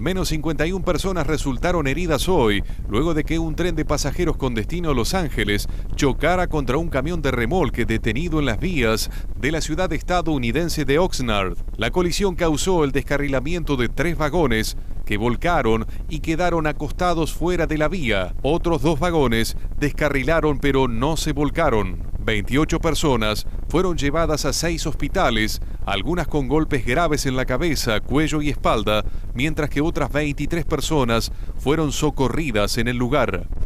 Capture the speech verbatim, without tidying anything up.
menos cincuenta y una personas resultaron heridas hoy, luego de que un tren de pasajeros con destino a Los Ángeles chocara contra un camión de remolque detenido en las vías de la ciudad estadounidense de Oxnard. La colisión causó el descarrilamiento de tres vagones que volcaron y quedaron acostados fuera de la vía. Otros dos vagones descarrilaron pero no se volcaron. veintiocho personas fueron llevadas a seis hospitales, algunas con golpes graves en la cabeza, cuello y espalda, mientras que otras veintitrés personas fueron socorridas en el lugar.